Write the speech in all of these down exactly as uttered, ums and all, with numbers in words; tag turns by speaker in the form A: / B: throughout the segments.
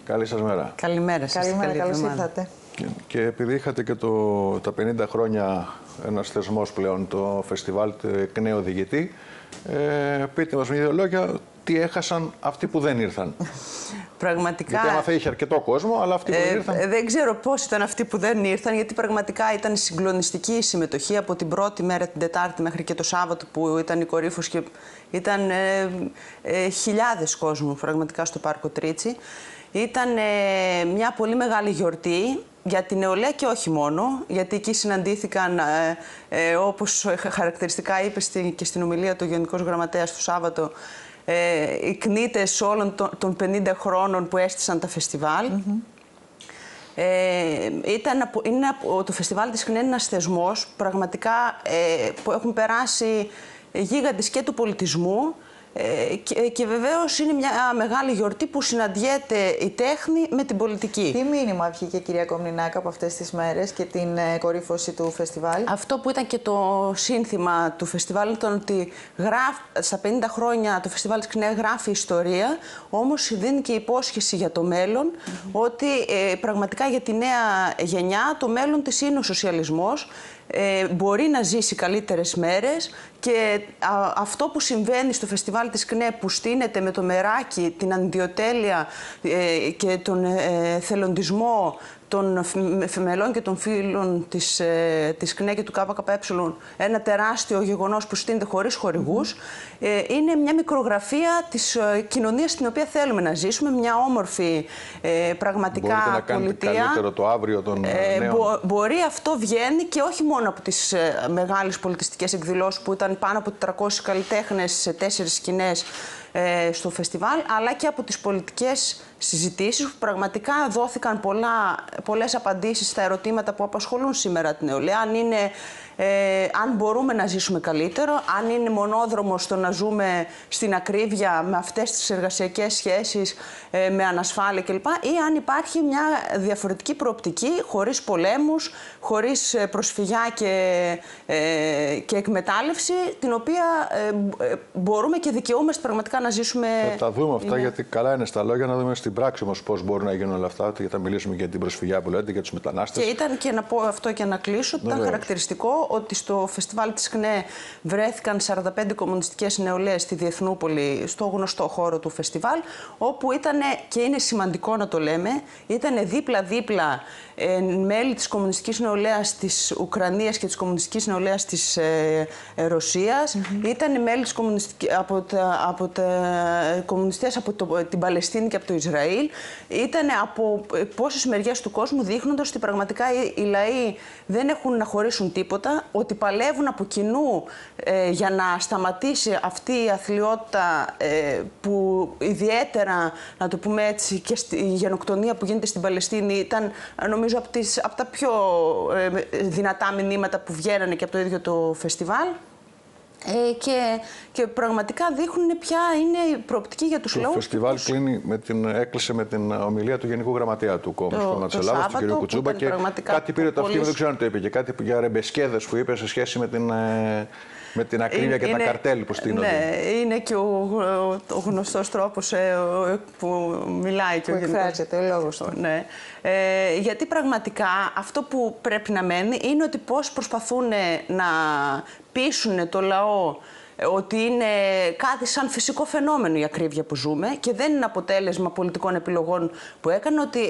A: Καλή σας μέρα.
B: Καλημέρα σας.
C: Καλημέρα, καλώς ήρθατε.
A: Και, και επειδή είχατε και το, τα πενήντα χρόνια ένας θεσμός πλέον, το φεστιβάλ εκ νέου οδηγητή, ε, πείτε μας με δύο λόγια τι έχασαν αυτοί που δεν ήρθαν.
B: Πραγματικά.
A: Γιατί άμα θα είχε αρκετό κόσμο, αλλά αυτοί που δεν ήρθαν.
B: Ε, δεν ξέρω πώς ήταν αυτοί που δεν ήρθαν, γιατί πραγματικά ήταν συγκλονιστική η συμμετοχή από την πρώτη μέρα, την Τετάρτη μέχρι και το Σάββατο που ήταν η κορύφωση και ήταν ε, ε, χιλιάδες κόσμου πραγματικά στο Πάρκο Τρίτσι. Ήταν ε, μια πολύ μεγάλη γιορτή για την νεολαία και όχι μόνο, γιατί εκεί συναντήθηκαν, ε, ε, όπως χαρακτηριστικά είπε στην, και στην ομιλία του Γενικός Γραμματέας το Σάββατο, ε, οι κνήτες όλων των πενήντα χρόνων που έστησαν τα φεστιβάλ. Mm-hmm. ε, ήταν, είναι, το φεστιβάλ της είναι ένας θεσμός πραγματικά ε, που έχουν περάσει γίγαντες και του πολιτισμού. Ε, και, και βεβαίως είναι μια μεγάλη γιορτή που συναντιέται η τέχνη με την πολιτική.
C: Τι μήνυμα βγήκε, κυρία Κομνηνάκα, από αυτές τις μέρες και την ε, κορύφωση του φεστιβάλ?
B: Αυτό που ήταν και το σύνθημα του φεστιβάλ ήταν ότι γράφ, στα πενήντα χρόνια το φεστιβάλ της ΚΝΕ γράφει ιστορία, όμως δίνει και υπόσχεση για το μέλλον, mm-hmm. ότι ε, πραγματικά για τη νέα γενιά το μέλλον της είναι ο σοσιαλισμός. Ε, μπορεί να ζήσει καλύτερες μέρες και α, αυτό που συμβαίνει στο φεστιβάλ της ΚΝΕ που στείνεται με το μεράκι, την αντιοτέλεια ε, και τον ε, θελοντισμό των μελών και των φίλων της, ε, της ΚΝΕ και του ΚΚΕ, ένα τεράστιο γεγονός που στείνεται χωρίς χορηγούς, ε, είναι μια μικρογραφία της ε, κοινωνίας στην οποία θέλουμε να ζήσουμε, μια όμορφη ε, πραγματικά
A: πολιτεία. Μπορείτε να
B: πολιτεία.
A: κάνετε καλύτερο το αύριο των
B: ε,
A: νέων.
B: Μπο, μπορεί, αυτό βγαίνει και όχι μόνο από τις ε, μεγάλες πολιτιστικές εκδηλώσεις που ήταν πάνω από τετρακόσιοι καλλιτέχνες σε τέσσερις σκηνές ε, στο φεστιβάλ, αλλά και από τις πολιτικές συζητήσεις που πραγματικά δόθηκαν πολλά, πολλές απαντήσεις στα ερωτήματα που απασχολούν σήμερα την νεολαία. Αν, είναι, ε, αν μπορούμε να ζήσουμε καλύτερο, αν είναι μονόδρομο στο να ζούμε στην ακρίβεια με αυτές τις εργασιακές σχέσεις, ε, με ανασφάλεια κλπ. Ή αν υπάρχει μια διαφορετική προοπτική, χωρίς πολέμους, χωρίς προσφυγιά και, ε, και εκμετάλλευση, την οποία ε, μπορούμε και δικαιούμαστε πραγματικά να ζήσουμε.
A: Θα τα δούμε αυτά,
B: είναι...
A: γιατί καλά είναι στα λόγια, να δούμε στην πράξη όμως πώς μπορούν να γίνουν όλα αυτά. Γιατί θα μιλήσουμε για την προσφυγιά που λέτε, για τους μετανάστες.
B: Και ήταν, και να πω αυτό και να κλείσω, ότι ήταν χαρακτηριστικό ότι στο φεστιβάλ της ΚΝΕ βρέθηκαν σαράντα πέντε κομμουνιστικές νεολαίες στη Διεθνούπολη, στο γνωστό χώρο του φεστιβάλ, όπου ήταν, και είναι σημαντικό να το λέμε, ήταν δίπλα-δίπλα ε, μέλη της κομμουνιστικής νεολαίας της Ουκρανίας και της κομμουνιστικής νεολαίας της ε, ε, Ρωσίας, mm-hmm. ήταν μέλη της από τα, από τα κομμουνιστές από το, την Παλαιστίνη και από το Ισραήλ, ήταν από πόσες μεριές του κόσμου, δείχνοντας ότι πραγματικά οι, οι λαοί δεν έχουν να χωρίσουν τίποτα, ότι παλεύουν από κοινού ε, για να σταματήσει αυτή η αθλιότητα ε, που ιδιαίτερα, να το πούμε έτσι, και στη, η γενοκτονία που γίνεται στην Παλαιστίνη ήταν, νομίζω, από, τις, από τα πιο ε, δυνατά μηνύματα που βγαίνανε και από το ίδιο το φεστιβάλ. Ε, και, και πραγματικά δείχνουν ποια είναι η προοπτική για τους λαούς.
A: Το φεστιβάλ τους... κλείνει με την, έκλεισε με την ομιλία του Γενικού Γραμματέα του Κόμματος Κόμματος της Ελλάδας, του κ. Κουτσούμπα, και κάτι πήρε το αυτοί, δεν ξέρω αν το είπε, και κάτι για ρεμπεσκέδες που είπε σε σχέση με την, με την ακρίβεια είναι, και είναι, τα καρτέλ που στείνονται. Ναι,
B: είναι και ο, ο, ο γνωστός τρόπος ε, ο, που μιλάει και
C: που
B: ο Γενικός.
C: ο λόγος του.
B: Ναι. Ε, γιατί πραγματικά αυτό που πρέπει να μένει είναι ότι πώς προσπαθούν να πείσουν το λαό ότι είναι κάτι σαν φυσικό φαινόμενο η ακρίβεια που ζούμε και δεν είναι αποτέλεσμα πολιτικών επιλογών που έκανε, ότι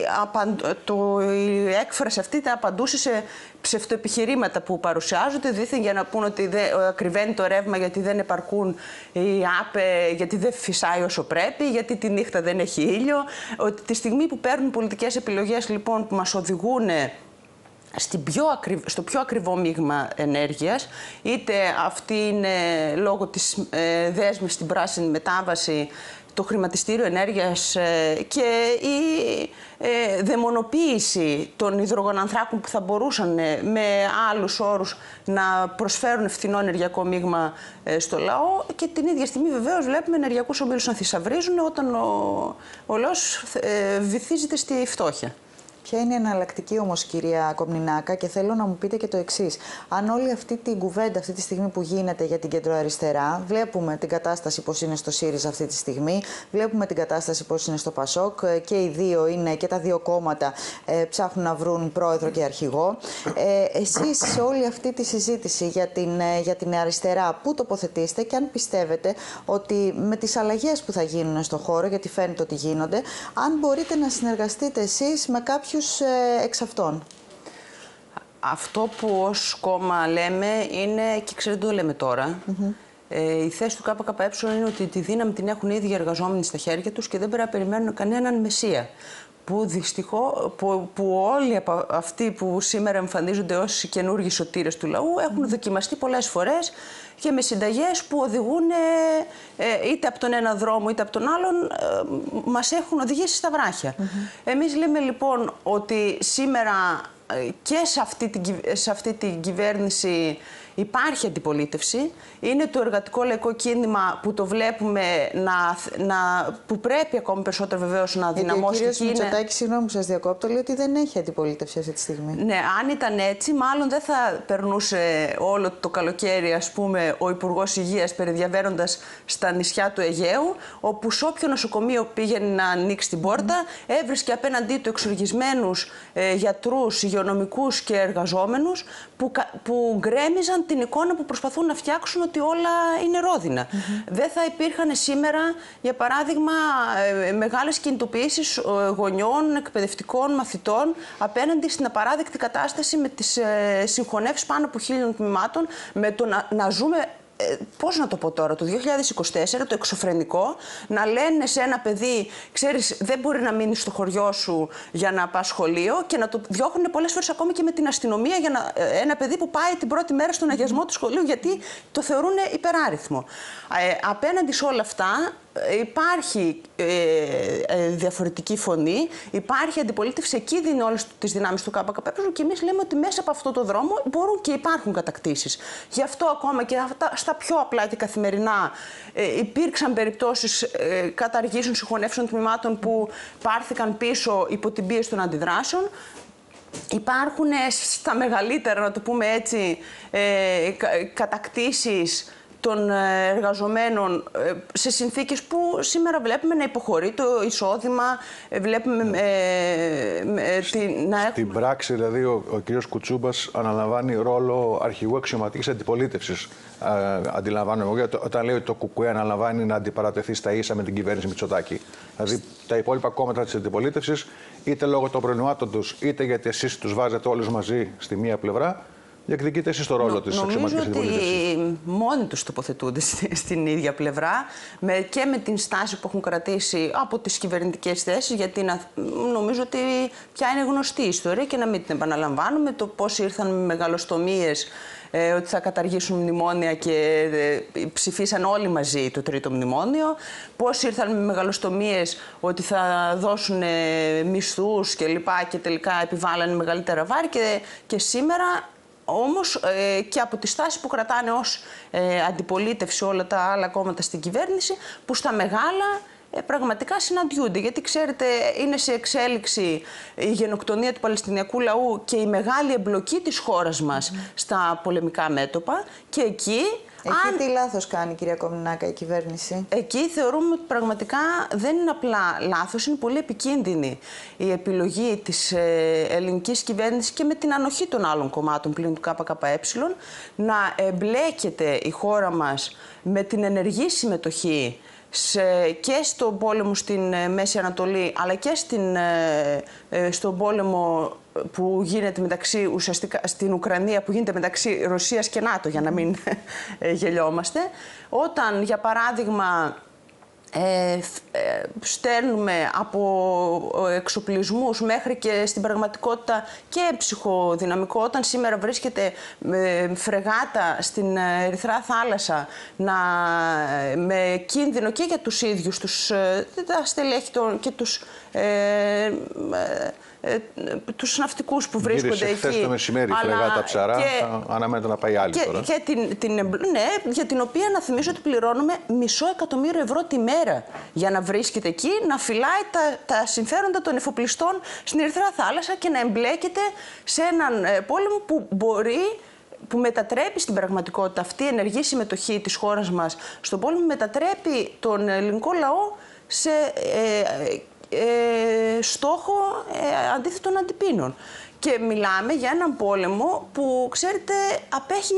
B: το, η έκφραση αυτή τα απαντούσε σε ψευτοεπιχειρήματα που παρουσιάζονται δήθεν για να πούν ότι δεν, ακριβένει το ρεύμα γιατί δεν επαρκούν οι ΑΠΕ, γιατί δεν φυσάει όσο πρέπει, γιατί τη νύχτα δεν έχει ήλιο. Ότι τη στιγμή που παίρνουν πολιτικές επιλογές λοιπόν που μας οδηγούν Στην πιο ακριβ... στο πιο ακριβό μείγμα ενέργειας, είτε αυτή είναι λόγω της ε, δέσμης στην πράσινη μετάβαση, το χρηματιστήριο ενέργειας ε, και η ε, δαιμονοποίηση των υδρογονανθράκων που θα μπορούσαν ε, με άλλους όρους να προσφέρουν φθηνό ενεργειακό μείγμα ε, στο λαό, και την ίδια στιγμή βεβαίως βλέπουμε ενεργειακούς ομίλους να θησαυρίζουν όταν ο, ο λαός ε, βυθίζεται στη φτώχεια.
C: Ποια είναι η εναλλακτική όμως, κυρία Κομνηνάκα, και θέλω να μου πείτε και το εξής. Αν όλη αυτή την κουβέντα αυτή τη στιγμή που γίνεται για την κεντροαριστερά, βλέπουμε την κατάσταση πώς είναι στο ΣΥΡΙΖΑ αυτή τη στιγμή, βλέπουμε την κατάσταση πώς είναι στο ΠΑΣΟΚ, και οι δύο είναι, και τα δύο κόμματα ε, ψάχνουν να βρουν πρόεδρο και αρχηγό. Ε, εσείς σε όλη αυτή τη συζήτηση για την, ε, για την αριστερά, πού τοποθετήσετε και αν πιστεύετε ότι με τις αλλαγές που θα γίνουν στο χώρο, γιατί φαίνεται ότι γίνονται, αν μπορείτε να συνεργαστείτε εσείς με κάποιους ε, εξ αυτών.
B: Αυτό που ως κόμμα λέμε είναι, και ξέρετε το λέμε τώρα, mm-hmm. ε, η θέση του ΚΚΕ είναι ότι τη δύναμη την έχουν ήδη οι εργαζόμενοι στα χέρια τους και δεν πρέπει να περιμένουν κανέναν μεσία. Που δυστυχώς, που, που όλοι αυτοί που σήμερα εμφανίζονται ως καινούργιοι σωτήρες του λαού έχουν mm. δοκιμαστεί πολλές φορές και με συνταγές που οδηγούν ε, είτε από τον ένα δρόμο είτε από τον άλλον, ε, μας έχουν οδηγήσει στα βράχια. Mm-hmm. Εμείς λέμε λοιπόν ότι σήμερα ε, και σε αυτή, την, σε αυτή την κυβέρνηση υπάρχει αντιπολίτευση. Είναι το εργατικό λαϊκό κίνημα που το βλέπουμε να, να, που πρέπει ακόμη περισσότερο βεβαίως να δυναμώσει.
C: Ο κύριος Μητσοτάκης, συγγνώμη που σας διακόπτω, λέει ότι δεν έχει αντιπολίτευση αυτή τη στιγμή.
B: Ναι, αν ήταν έτσι, μάλλον δεν θα περνούσε όλο το καλοκαίρι, ας πούμε, ο Υπουργός Υγείας περιδιαβαίνοντας στα νησιά του Αιγαίου, όπου σε όποιο νοσοκομείο πήγαινε να ανοίξει την πόρτα, mm. έβρισκε απέναντί του εξοργισμένους ε, γιατρούς, υγειονομικούς και εργαζόμενους που, που γκρέμιζαν την εικόνα που προσπαθούν να φτιάξουν ότι όλα είναι ρόδινα. Mm-hmm. Δεν θα υπήρχαν σήμερα, για παράδειγμα, ε, μεγάλες κινητοποιήσεις ε, γονιών, εκπαιδευτικών, μαθητών απέναντι στην απαράδεκτη κατάσταση με τις ε, συγχωνεύσεις πάνω από χίλιων τμήματων, με το να, να ζούμε. Ε, πώς να το πω τώρα, το δύο χιλιάδες είκοσι τέσσερα, το εξωφρενικό, να λένε σε ένα παιδί, ξέρεις, δεν μπορεί να μείνει στο χωριό σου για να πας σχολείο, και να το διώχνουν πολλές φορές ακόμη και με την αστυνομία για να, ε, ένα παιδί που πάει την πρώτη μέρα στον αγιασμό του σχολείου, γιατί το θεωρούν υπεράριθμο. Ε, απέναντι σε όλα αυτά, υπάρχει ε, ε, διαφορετική φωνή, υπάρχει αντιπολίτευση, εκεί δίνει όλες τις δυνάμεις του ΚΚΕ και εμείς λέμε ότι μέσα από αυτό το δρόμο μπορούν και υπάρχουν κατακτήσεις. Γι' αυτό ακόμα και αυτά, στα πιο απλά και καθημερινά ε, υπήρξαν περιπτώσεις ε, καταργήσεων συγχωνεύσεων τμήματων που πάρθηκαν πίσω υπό την πίεση των αντιδράσεων. Υπάρχουν στα μεγαλύτερα, να το πούμε έτσι, ε, κατακτήσεις των εργαζομένων σε συνθήκες που σήμερα βλέπουμε να υποχωρεί το εισόδημα, βλέπουμε ε, ε, τη, να έχουμε...
A: Στην πράξη, δηλαδή, ο, ο κ. Κουτσούμπας αναλαμβάνει ρόλο αρχηγού αξιωματικής αντιπολίτευσης. Αντιλαμβάνομαι εγώ, όταν λέει ότι το ΚΚΕ αναλαμβάνει να αντιπαρατεθεί στα ίσα με την κυβέρνηση Μητσοτάκη. Δηλαδή, τα υπόλοιπα κόμματα της αντιπολίτευσης, είτε λόγω των προβλημάτων τους, είτε γιατί εσείς τους βάζετε όλους μαζί στη μία πλευρά, διεκδικείτε εσείς το ρόλο Νο, της αξιωματικής αντιπολίτευσης.
B: Νομίζω ότι μόνοι τους τοποθετούνται στην ίδια πλευρά, με, και με την στάση που έχουν κρατήσει από τις κυβερνητικές θέσεις, γιατί να, νομίζω ότι πια είναι γνωστή η ιστορία και να μην την επαναλαμβάνουμε, το πώς ήρθαν με μεγαλοστομίες, ε, ότι θα καταργήσουν μνημόνια και ε, ψηφίσαν όλοι μαζί το τρίτο μνημόνιο, πώς ήρθαν με μεγαλοστομίες ότι θα δώσουν ε, μισθούς και λοιπά και τελικά επιβάλλανε μεγαλύτερα βάρη, και, και σήμερα όμως ε, και από τη στάση που κρατάνε ως ε, αντιπολίτευση όλα τα άλλα κόμματα στην κυβέρνηση, που στα μεγάλα ε, πραγματικά συναντιούνται. Γιατί ξέρετε, είναι σε εξέλιξη η γενοκτονία του Παλαιστινιακού λαού και η μεγάλη εμπλοκή της χώρας μας mm. στα πολεμικά μέτωπα, και εκεί...
C: Εκεί αν... τι λάθος κάνει, κυρία Κομνηνάκα, η κυβέρνηση?
B: Εκεί θεωρούμε ότι πραγματικά δεν είναι απλά λάθος, είναι πολύ επικίνδυνη η επιλογή της ε, ελληνικής κυβέρνησης και με την ανοχή των άλλων κομμάτων πλην του ΚΚΕ, να εμπλέκεται η χώρα μας με την ενεργή συμμετοχή σε, και στον πόλεμο στην ε, Μέση Ανατολή, αλλά και στην, ε, ε, στον πόλεμο που γίνεται μεταξύ, ουσιαστικά στην Ουκρανία, που γίνεται μεταξύ Ρωσίας και ΝΑΤΟ, για να μην ε, γελιόμαστε. Όταν, για παράδειγμα, ε, ε, στέλνουμε από εξοπλισμούς μέχρι και στην πραγματικότητα και ψυχοδυναμικό, όταν σήμερα βρίσκεται ε, φρεγάτα στην Ερυθρά Θάλασσα, να, με κίνδυνο και για τους ίδιους τους, τα στελέχη και τους ε, ε, τους ναυτικούς που βρίσκονται εκεί.
A: Χθες το μεσημέρι, αλλά φρεγάτα Ψαρά, και... αναμένεται να πάει άλλη
B: και,
A: τώρα.
B: Και την, την, ναι, για την οποία να θυμίσω ότι πληρώνουμε μισό εκατομμύριο ευρώ τη μέρα μέρα για να βρίσκεται εκεί, να φυλάει τα, τα συμφέροντα των εφοπλιστών στην Ερυθρά θάλασσα και να εμπλέκεται σε έναν ε, πόλεμο που μπορεί, που μετατρέπει στην πραγματικότητα αυτή η ενεργή συμμετοχή της χώρας μας στον πόλεμο, μετατρέπει τον ελληνικό λαό σε ε, ε, στόχο ε, αντίθετων αντιπίνων. Και μιλάμε για έναν πόλεμο που, ξέρετε, απέχει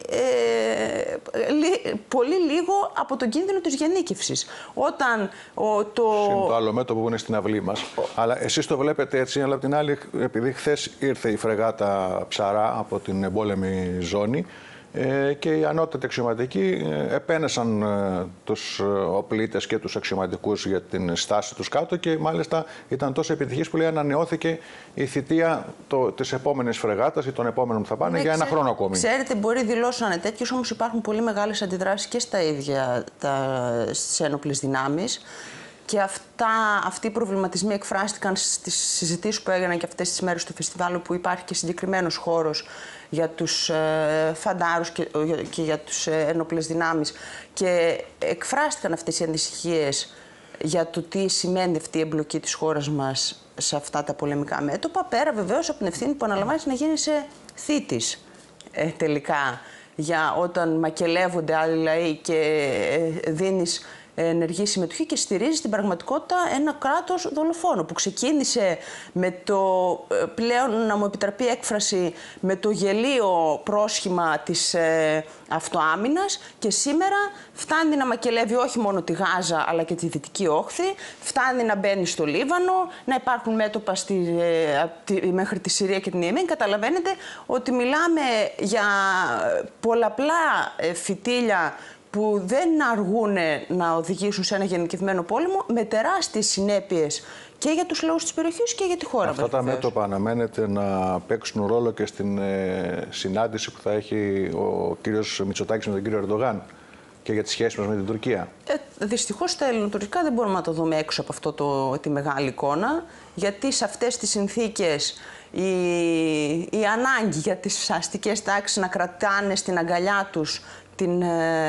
B: ε, λι, πολύ λίγο από τον κίνδυνο της γενίκευσης. Όταν ο, το...
A: Είναι το άλλο μέτωπο που είναι στην αυλή μας. Ο... Αλλά εσείς το βλέπετε έτσι, αλλά απ' την άλλη, επειδή χθες ήρθε η φρεγάτα Ψαρά από την εμπόλεμη ζώνη, Ε, και οι ανώτατοι αξιωματικοί ε, επένεσαν ε, τους ε, οπλίτες και τους αξιωματικούς για την στάση τους κάτω και μάλιστα ήταν τόσο επιτυχής που λέει ανανεώθηκε η θητεία το, της επόμενης φρεγάτας ή των επόμενων που θα πάνε, ναι, για ένα ξέ, χρόνο ακόμη.
B: Ξέρετε, μπορεί δηλώσουν να είναι τέτοιες, όμως υπάρχουν πολύ μεγάλες αντιδράσεις και στα ίδια τα, στις ένοπλες δυνάμεις. Και αυτά, αυτοί οι προβληματισμοί εκφράστηκαν στις συζητήσεις που έγιναν και αυτές τις μέρες του φεστιβάλου, που υπάρχει και συγκεκριμένος χώρος για τους ε, φαντάρους και, και για τους ε, ένοπλες δυνάμεις. Και εκφράστηκαν αυτές οι ανησυχίες για το τι σημαίνει αυτή η εμπλοκή της χώρας μας σε αυτά τα πολεμικά μέτωπα, πέρα βεβαίως από την ευθύνη που αναλαμβάνεις να γίνει σε θήτης ε, τελικά, για όταν μακελεύονται άλλοι λαοί και ε, δίνεις ενεργή συμμετοχή και στηρίζει στην πραγματικότητα ένα κράτος δολοφόνο που ξεκίνησε με το, πλέον να μου επιτραπεί έκφραση, με το γελίο πρόσχημα της ε, αυτοάμυνας και σήμερα φτάνει να μακελεύει όχι μόνο τη Γάζα αλλά και τη Δυτική Όχθη, φτάνει να μπαίνει στο Λίβανο, να υπάρχουν μέτωπα στη, ε, τη, μέχρι τη Συρία και την Ιεμένη. Καταλαβαίνετε ότι μιλάμε για πολλαπλά ε, φυτίλια που δεν αργούν να οδηγήσουν σε ένα γενικευμένο πόλεμο με τεράστιες συνέπειες και για τους λαούς της περιοχής και για τη χώρα.
A: Αυτά τα μέτωπα αναμένεται να παίξουν ρόλο και στην ε, συνάντηση που θα έχει ο κύριος Μητσοτάκης με τον κύριο Ερντογάν και για τις σχέσεις μας με την Τουρκία. Ε,
B: δυστυχώς τα ελληνοτουρκικά δεν μπορούμε να το δούμε έξω από αυτό το, τη μεγάλη εικόνα, γιατί σε αυτές τις συνθήκες η, η ανάγκη για τις αστικές τάξεις να κρατάνε στην αγκαλιά τους Την,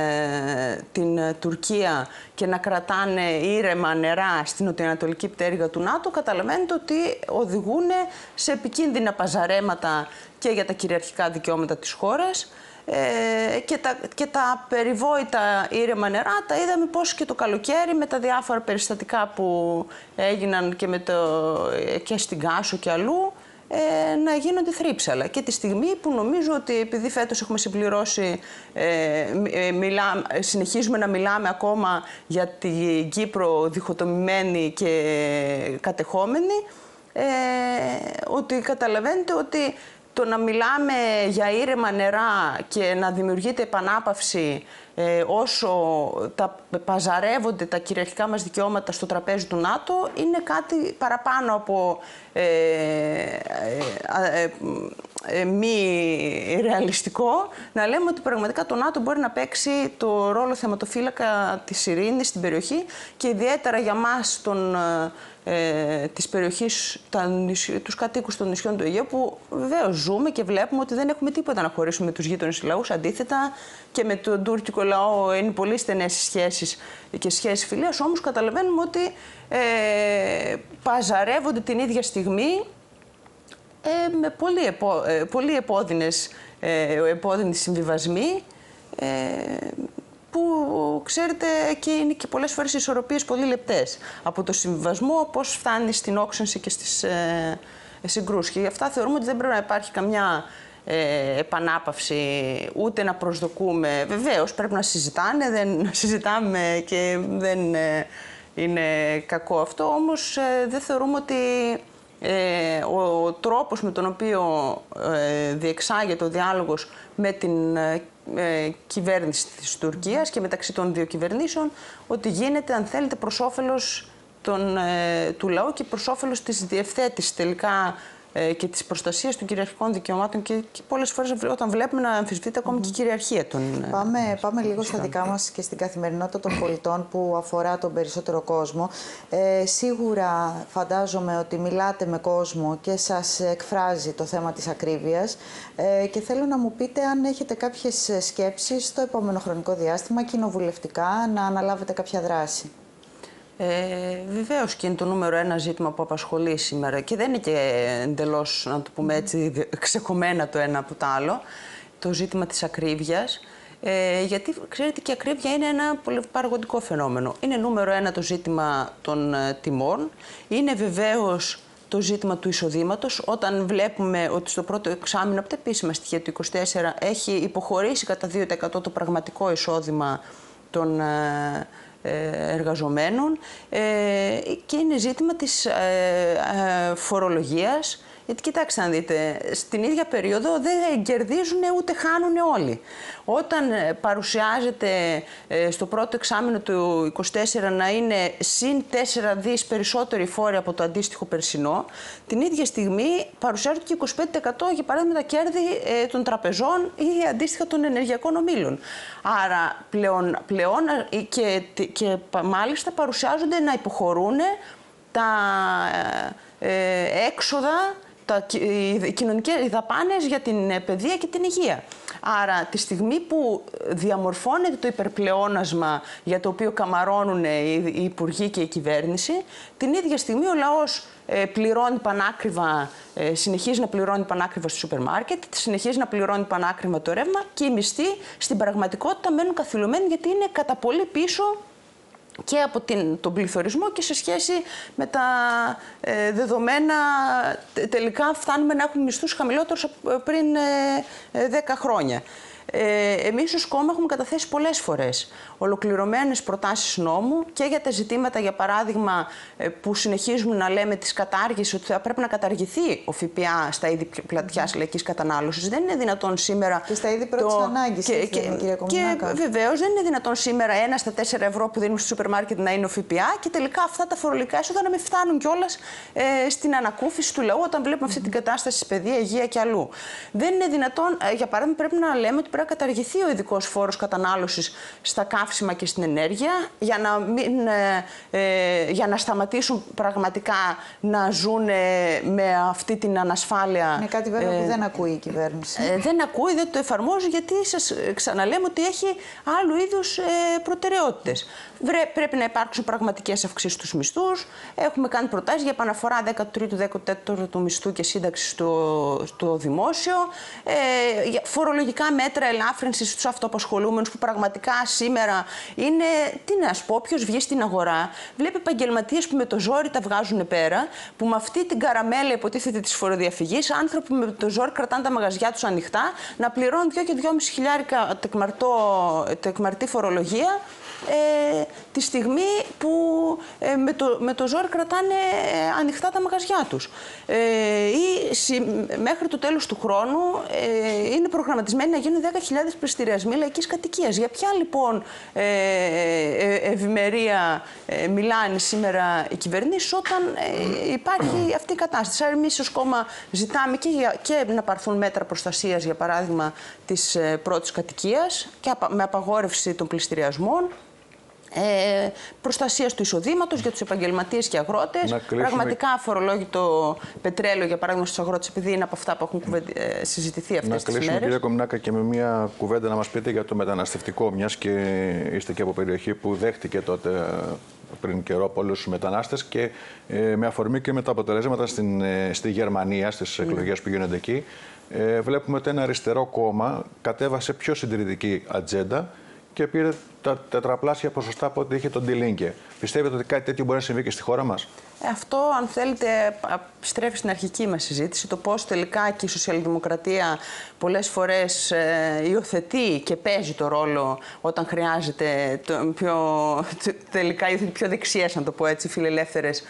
B: την Τουρκία και να κρατάνε ήρεμα νερά στην νοτιοανατολική πτέρυγα του ΝΑΤΟ, καταλαβαίνετε ότι οδηγούν σε επικίνδυνα παζαρέματα και για τα κυριαρχικά δικαιώματα της χώρας ε, και, τα, και τα περιβόητα ήρεμα νερά τα είδαμε πώς και το καλοκαίρι με τα διάφορα περιστατικά που έγιναν και, με το, και στην Κάσο και αλλού, Ε, να γίνονται θρύψαλα. Και τη στιγμή που νομίζω ότι επειδή φέτος έχουμε συμπληρώσει, ε, μιλά, συνεχίζουμε να μιλάμε ακόμα για την Κύπρο διχοτομημένη και κατεχόμενη, ε, ότι καταλαβαίνετε ότι το να μιλάμε για ήρεμα νερά και να δημιουργείται επανάπαυση ε, όσο τα παζαρεύονται τα κυριαρχικά μας δικαιώματα στο τραπέζι του ΝΑΤΟ είναι κάτι παραπάνω από ε, ε, ε, ε, μη ρεαλιστικό. Να λέμε ότι πραγματικά το ΝΑΤΟ μπορεί να παίξει το ρόλο θεματοφύλακα της ειρήνης στην περιοχή και ιδιαίτερα για μας τον Ε, της περιοχής, τα νησι... τους κατοίκους των νησιών του Αιγαίου, που βεβαίως ζούμε και βλέπουμε ότι δεν έχουμε τίποτα να χωρίσουμε με τους γείτονες λαούς. Αντίθετα, και με τον τουρκικό λαό είναι πολύ στενές σχέσεις και σχέσεις φιλίας, όμως καταλαβαίνουμε ότι ε, παζαρεύονται την ίδια στιγμή ε, με πολύ, επό... ε, πολύ επώδυνες, ε, επώδυνες συμβιβασμοί, ε, που ξέρετε και είναι και πολλές φορές ισορροπίες πολύ λεπτές. Από το συμβιβασμό πώς φτάνει στην όξυνση και στις ε, συγκρούσεις. Και γι' αυτά θεωρούμε ότι δεν πρέπει να υπάρχει καμιά ε, επανάπαυση, ούτε να προσδοκούμε. Βεβαίως πρέπει να συζητάνε, δεν συζητάμε και δεν ε, είναι κακό αυτό, όμως ε, δεν θεωρούμε ότι ε, ο, ο τρόπος με τον οποίο ε, διεξάγεται ο διάλογος με την ε, κυβέρνηση της Τουρκίας και μεταξύ των δύο κυβερνήσεων, ότι γίνεται, αν θέλετε, προς όφελος των, ε, του λαού και προς όφελος της διευθέτησης τελικά ε, και της προστασίας των κυριαρχικών δικαιωμάτων και, και πολλές φορές όταν βλέπουμε να αμφισβητείται ακόμη mm. και η κυριαρχία των...
C: Πάμε, πάμε λίγο στα δικά μας και στην καθημερινότητα των πολιτών που αφορά τον περισσότερο κόσμο. Ε, σίγουρα φαντάζομαι ότι μιλάτε με κόσμο και σας εκφράζει το θέμα της ακρίβειας ε, και θέλω να μου πείτε αν έχετε κάποιες σκέψεις στο επόμενο χρονικό διάστημα κοινοβουλευτικά να αναλάβετε κάποια δράση.
B: Ε, βεβαίως και είναι το νούμερο ένα ζήτημα που απασχολεί σήμερα και δεν είναι και εντελώς, να το πούμε έτσι, ξεκομμένα το ένα από το άλλο, το ζήτημα της ακρίβειας. Ε, γιατί, ξέρετε, και η ακρίβεια είναι ένα πολύ παραγωγικό φαινόμενο. Είναι νούμερο ένα το ζήτημα των ε, τιμών. Είναι βεβαίως το ζήτημα του εισοδήματος. Όταν βλέπουμε ότι στο πρώτο εξάμηνο, από τα επίσημα στοιχεία του είκοσι τέσσερα, έχει υποχωρήσει κατά δύο τοις εκατό το πραγματικό εισόδημα των ε, εργαζομένων ε, και είναι ζήτημα της ε, ε, φορολογίας. Γιατί κοιτάξτε να δείτε, στην ίδια περίοδο δεν κερδίζουν ούτε χάνουν όλοι. Όταν παρουσιάζεται στο πρώτο εξάμηνο του είκοσι τέσσερα να είναι συν τέσσερα δις περισσότεροι φόροι από το αντίστοιχο περσινό, την ίδια στιγμή παρουσιάζονται και είκοσι πέντε τοις εκατό για παράδειγμα τα κέρδη των τραπεζών ή αντίστοιχα των ενεργειακών ομίλων. Άρα πλέον, πλέον και, και μάλιστα παρουσιάζονται να υποχωρούν τα ε, έξοδα, τα, οι κοινωνικές οι δαπάνες για την παιδεία και την υγεία. Άρα, τη στιγμή που διαμορφώνεται το υπερπλεόνασμα για το οποίο καμαρώνουν οι υπουργοί και η κυβέρνηση, την ίδια στιγμή ο λαός ε, πληρώνει πανάκριβα, ε, συνεχίζει να πληρώνει πανάκριβα στο σούπερ μάρκετ, συνεχίζει να πληρώνει πανάκριβα το ρεύμα και οι μισθοί στην πραγματικότητα μένουν καθυλωμένοι γιατί είναι κατά πολύ πίσω και από την, τον πληθωρισμό και σε σχέση με τα ε, δεδομένα τελικά φτάνουμε να έχουμε μισθούς χαμηλότερους πριν ε, δέκα χρόνια. Ε, εμείς ως κόμμα έχουμε καταθέσει πολλές φορές ολοκληρωμένες προτάσεις νόμου και για τα ζητήματα, για παράδειγμα, που συνεχίζουμε να λέμε της κατάργησης, ότι θα πρέπει να καταργηθεί ο ΦΠΑ στα είδη πλατιάς λαϊκής κατανάλωσης. Δεν είναι δυνατόν σήμερα.
C: Και στα είδη πρώτης ανάγκης,
B: και, και, κυρία Κομνηνάκα. Και βεβαίως δεν είναι δυνατόν σήμερα ένα στα τέσσερα ευρώ που δίνουμε στο σούπερ μάρκετ να είναι ο ΦΠΑ και τελικά αυτά τα φορολογικά έσοδα να μην φτάνουν κιόλας ε, στην ανακούφιση του λαού όταν βλέπουμε αυτή την κατάσταση στη παιδεία, υγεία και αλλού. Δεν είναι δυνατόν, ε, για παράδειγμα, πρέπει να λέμε ότι πρέπει να καταργηθεί ο ειδικός φόρος κατανάλωσης στα καύσιμα και στην ενέργεια για να, μην, ε, για να σταματήσουν πραγματικά να ζουν με αυτή την ανασφάλεια. Είναι
C: κάτι βέβαια ε, που δεν ακούει η κυβέρνηση.
B: Ε, δεν ακούει, δεν το εφαρμόζει γιατί σας ξαναλέμε ότι έχει άλλου είδους ε, προτεραιότητες. Βρε, πρέπει να υπάρξουν πραγματικές αυξήσεις στους μισθούς. Έχουμε κάνει προτάσεις για επαναφορά δέκατο τρίτο δέκατο τέταρτο μισθού και σύνταξη στο, στο δημόσιο. Ε, φορολογικά μέτρα ελάφρυνσης στους αυτοαπασχολούμενους που πραγματικά σήμερα είναι, τι να σου πω, ποιος βγει στην αγορά, βλέπει επαγγελματίες που με το ζόρι τα βγάζουν πέρα, που με αυτή την καραμέλα υποτίθεται της φοροδιαφυγής, άνθρωποι που με το ζόρι κρατάνε τα μαγαζιά τους ανοιχτά, να πληρώνουν δύο και δυόμισι χιλιάρικα τεκμαρτή φορολογία. Ε, τη στιγμή που ε, με, το, με το ζόρι κρατάνε ε, ανοιχτά τα μαγαζιά τους. Ε, ή σι, μέχρι το τέλος του χρόνου ε, είναι προγραμματισμένοι να γίνουν δέκα χιλιάδες πληστηριασμοί λαϊκής κατοικίας. Για ποια λοιπόν ε, ε, ευημερία ε, μιλάνε σήμερα οι κυβερνήσεις όταν ε, υπάρχει αυτή η κατάσταση. Άρα εμείς ως κόμμα ζητάμε και, και να πάρθουν μέτρα προστασίας, για παράδειγμα της ε, πρώτης κατοικίας και με απαγόρευση των πληστηριασμών. Ε, προστασίας του εισοδήματος για τους επαγγελματίες και αγρότες. Πραγματικά αφορολόγητο πετρέλαιο, για παράδειγμα, στους αγρότες, επειδή είναι από αυτά που έχουν κουβεντι... ε, συζητηθεί αυτές τις μέρες. Να κλείσουμε, κυρία Κομνηνάκα,
A: και με μια κουβέντα να μας πείτε για το μεταναστευτικό, μιας και είστε και από περιοχή που δέχτηκε τότε πριν καιρό πολλούς τους μετανάστες και ε, με αφορμή και με τα αποτελέσματα στην, ε, στη Γερμανία, στις mm. εκλογές που γίνονται εκεί, ε, βλέπουμε ότι ένα αριστερό κόμμα κατέβασε πιο συντηρητική ατζέντα και πήρε τα τετραπλάσια ποσοστά από ό,τι είχε τον Die Linke. Πιστεύετε ότι κάτι τέτοιο μπορεί να συμβεί και στη χώρα μας?
B: Αυτό, αν θέλετε, στρέφει στην αρχική μας συζήτηση, το πώς τελικά και η σοσιαλδημοκρατία πολλές φορές ε, υιοθετεί και παίζει το ρόλο όταν χρειάζεται το πιο, τελικά υιοθετεί πιο δεξιές, να το πω έτσι, φιλελεύθερες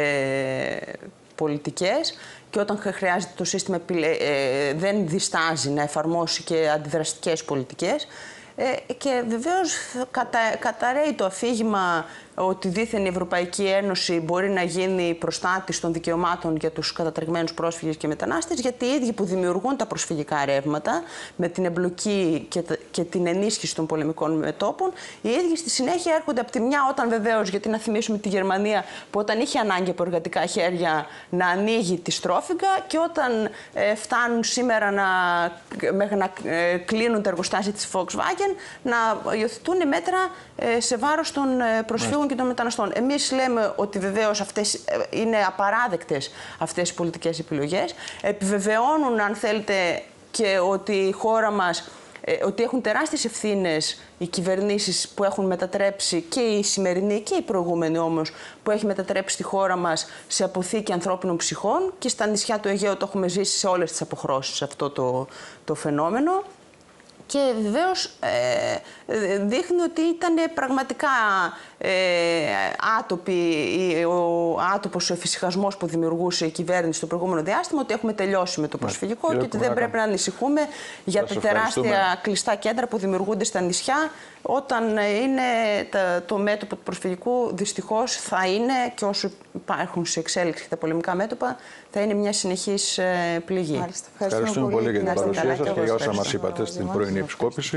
B: ε, πολιτικές. Και όταν χρειάζεται το σύστημα ε, δεν διστάζει να εφαρμόσει και αντιδραστικές πολιτικές. Ε, και βεβαίως κατα, καταραίει το αφήγημα ότι δήθεν η Ευρωπαϊκή Ένωση μπορεί να γίνει προστάτης των δικαιωμάτων για τους κατατρεγμένους πρόσφυγες και μετανάστες, γιατί οι ίδιοι που δημιουργούν τα προσφυγικά ρεύματα με την εμπλοκή και, και την ενίσχυση των πολεμικών μετώπων, οι ίδιοι στη συνέχεια έρχονται από τη μια, όταν βεβαίως, γιατί να θυμίσουμε τη Γερμανία που όταν είχε ανάγκη από εργατικά χέρια να ανοίγει τη στρόφιγγα, και όταν ε, φτάνουν σήμερα να, να ε, κλείνουν τα εργοστάσια της Volkswagen, ανέκαθεν να υιοθετούν μέτρα σε βάρος των προσφύγων yeah. και των μεταναστών. Εμείς λέμε ότι βεβαίως αυτές είναι απαράδεκτες αυτές οι πολιτικές επιλογές. Επιβεβαιώνουν, αν θέλετε, και ότι η χώρα μας, ότι έχουν τεράστιες ευθύνες οι κυβερνήσεις που έχουν μετατρέψει, και η σημερινή και η προηγούμενη όμως, που έχει μετατρέψει τη χώρα μας σε αποθήκη ανθρώπινων ψυχών, και στα νησιά του Αιγαίου το έχουμε ζήσει σε όλες τις αποχρώσεις αυτό το, το φαινόμενο. Και βεβαίως ε, δείχνει ότι ήταν πραγματικά ε, άτοπη, ο άτοπος ο εφησυχασμός που δημιουργούσε η κυβέρνηση το προηγούμενο διάστημα, ότι έχουμε τελειώσει με το προσφυγικό και ότι δεν πρέπει να ανησυχούμε για τα τεράστια κλειστά κέντρα που δημιουργούνται στα νησιά, όταν είναι τα, το μέτωπο του προσφυγικού δυστυχώς θα είναι, και όσο υπάρχουν σε εξέλιξη τα πολεμικά μέτωπα, θα είναι μια συνεχής ε, πληγή.
C: Μάλιστα.
A: Ευχαριστούμε, Ευχαριστούμε πολύ για την παρουσία σας και για όσα μας είπατε στην πρωινή επισκόπηση.